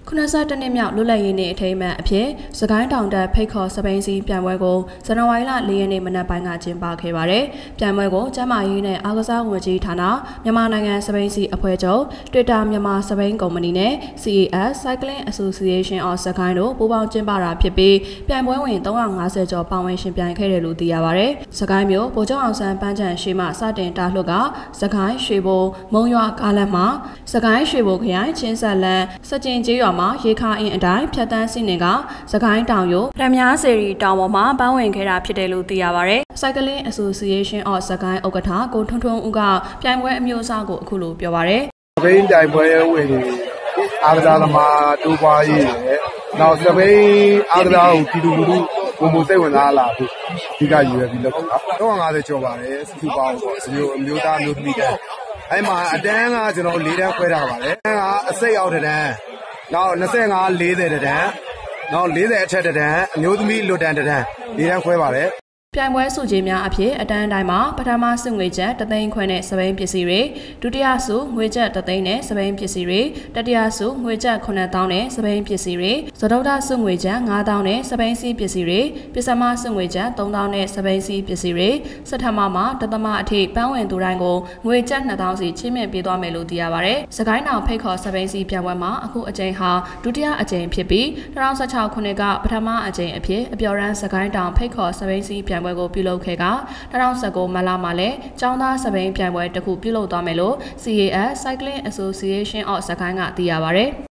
ခုနစားတနစ်မြောက်လွတ်လပ်ရေးနေ့အထိမ်းအမှတ်အဖြစ်စကိုင်းတောင်တက်ဖိတ်ခေါ်စပိန်စီပြိုင်ပွဲကိုဇန်နဝါရီလ4 ရက်နေ့မနက်ပိုင်းကကျင်းပခဲ့ပါတယ်။ပြိုင်ပွဲကိုကျန်းမာရေးနဲ့အားကစားဝန်ကြီးဌာနမြန်မာနိုင်ငံစပိန်စီအဖွဲ့ချုပ် Twitter မြန်မာစပိန်ကုမ္ပဏီနဲ့ CAS Cycling Association of စကိုင်းတို့ပူးပေါင်းကျင်းပတာဖြစ်ပြီးပြိုင်ပွဲဝင်350ကျော်ပါဝင်ရှင်ပြိုင်ခဲ့တယ်လို့သိရပါတယ်။စကိုင်းမြို့ဗိုလ်ချုပ်အောင်ဆန်းပန်းချံရှိမှစတင်တာလွှတ်ကစကိုင်းရွှေဘိုမုံရွာကားလမ်းမှာစကိုင်းရွှေဘိုခရိုင်ချင်းဆက်လန်းစကျင်ကျေးရွာမှာရေခါအင်းအတိုင်းဖြတ်တန်းစီးနေကစကိုင်းတောင်ရိုးဗရမ ्या စေရီတောင်ပေါ်မှာပန်းဝင်ခဲ့တာဖြစ်တယ်လို့သိရပါဗျ။ Cycling Association of စကိုင်းဥက္ကဋ္ဌကိုထွန်းထွန်းဦးကပြိုင်ပွဲအမျိုးအစားကိုအခုလိုပြောပါဗျ။စပိန်တိုင်ပွဲဝင်အားကစားသမားတိုးပွားရေးနဲ့နောက်စပိန်အားကစားကိုပြည်သူလူထုဘုံဘုံစိတ်ဝင်စားလာဖို့ဒီကယူရပြီးလုပ်တာ။350ကျော်ပါတယ်စုစုပေါင်းပေါ့အမျိုးသားမျိုးသမီးတဲ့အဲ့မှာအတန်းကကျွန်တော်၄တန်းခွဲထားပါတယ်။အစိတ်အောက်တန်းနောက်25 40တန်းနောက်40အထက်တန်းအမျိုးသမီးလွတ်တန်းတန်း၄တန်းခွဲပါတယ်ပြိုင်ပွဲစုကြီးများအဖြစ်အတန်းတိုင်းမှာပထမစုငွေကျပ်3သိန်းခွဲနဲ့စပိန်ပစ္စည်းတွေဒုတိယစုငွေကျပ်3သိန်းနဲ့စပိန်ပစ္စည်းတွေတတိယစုငွေကျပ်9000နဲ့စပိန်ပစ္စည်းတွေစတုတ္ထစုငွေကျပ်9000နဲ့စပိန်စီးပစ္စည်းတွေပစ္စမစုငွေကျပ်3000နဲ့စပိန်စီးပစ္စည်းတွေစထမမှာတသမအထိပန်းဝင်သူတိုင်းကိုငွေကျပ်2000စီချင်းမြင့်ပေးသွားမယ်လို့သိရပါတယ်။စကိုင်းတောင်ဖိတ်ခေါ်စပိန်စီးပြိုင်ပွဲမှာအခုအကြိမ်ဟာဒုတိယအကြိမ်ဖြစ်ပြီး2016ခုနှစ်ကပထမအကြိမ်အဖြစ်အပျော်ရမ်းစကိုင်းတောင်ဖိတ်ခေါ်စပိန်စီးပြိုင်ပွဲကိုပြုလုပ်ခဲ့က2019မလမှာလည်းကျောင်းသားစပိန်ပြိုင်ပွဲတစ်ခုပြုလုပ်သွားမယ်လို့ CAS Cycling Association of စကိုင်းကသိရပါဗျ။